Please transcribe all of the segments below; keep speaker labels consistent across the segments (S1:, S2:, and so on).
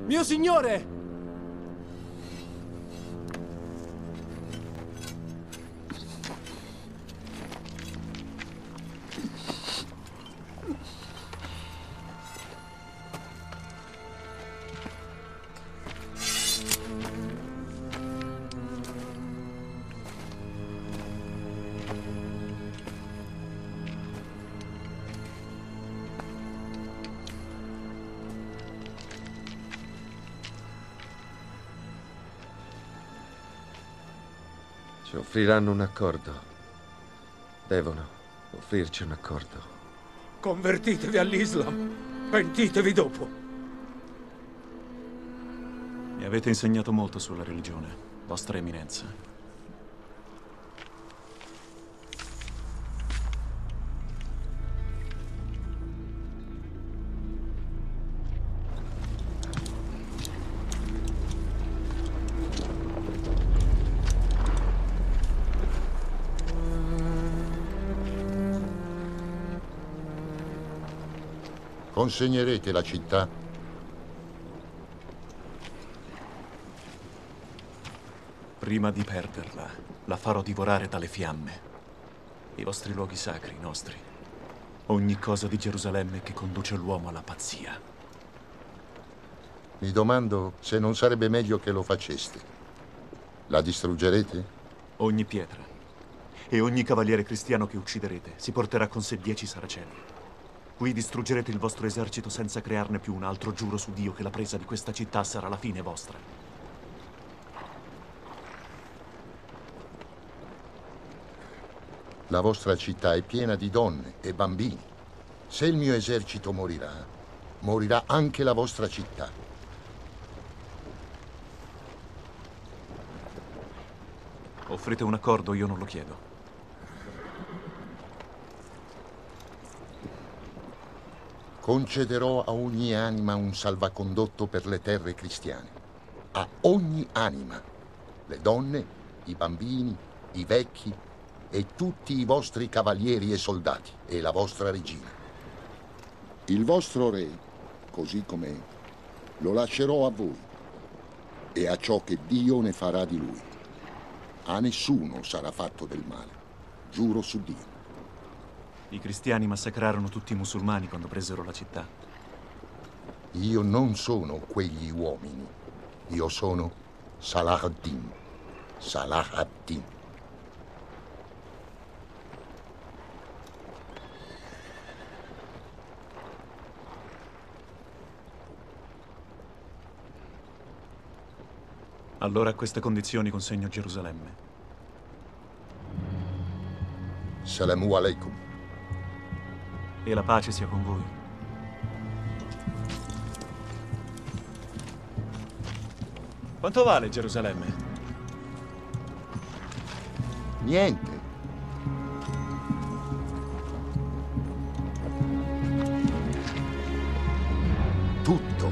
S1: Mio signore!
S2: Ci offriranno un accordo. Devono offrirci un accordo.
S3: Convertitevi all'Islam. Pentitevi dopo.
S4: Mi avete insegnato molto sulla religione, Vostra Eminenza.
S5: Consegnerete la città?
S4: Prima di perderla, la farò divorare dalle fiamme. I vostri luoghi sacri, i nostri. Ogni cosa di Gerusalemme che conduce l'uomo alla pazzia.
S5: Mi domando se non sarebbe meglio che lo faceste. La distruggerete?
S4: Ogni pietra. E ogni cavaliere cristiano che ucciderete si porterà con sé 10 saraceni. Qui distruggerete il vostro esercito senza crearne più un altro. Giuro su Dio che la presa di questa città sarà la fine vostra.
S5: La vostra città è piena di donne e bambini. Se il mio esercito morirà, morirà anche la vostra città.
S4: Offrite un accordo, io non lo chiedo.
S5: Concederò a ogni anima un salvacondotto per le terre cristiane. A ogni anima. Le donne, i bambini, i vecchi e tutti i vostri cavalieri e soldati e la vostra regina. Il vostro re, così com'è, lo lascerò a voi e a ciò che Dio ne farà di lui. A nessuno sarà fatto del male, giuro su Dio.
S4: I cristiani massacrarono tutti i musulmani quando presero la città.
S5: Io non sono quegli uomini. Io sono Salah ad-Din. Salah ad-Din.
S4: Allora a queste condizioni consegno Gerusalemme.
S5: Salamu alaikum.
S4: E la pace sia con voi. Quanto vale Gerusalemme?
S5: Niente. Tutto.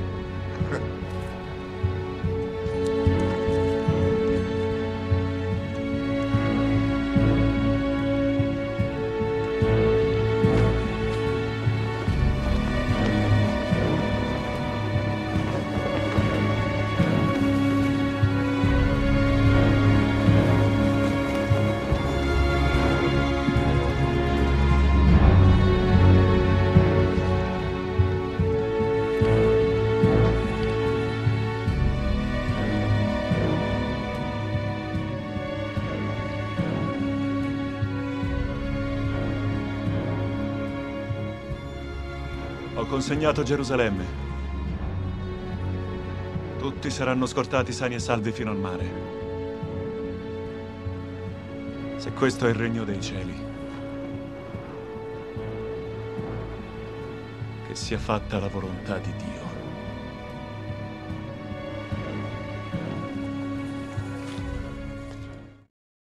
S4: Ho consegnato Gerusalemme. Tutti saranno scortati sani e salvi fino al mare. Se questo è il regno dei cieli, che sia fatta la volontà di Dio.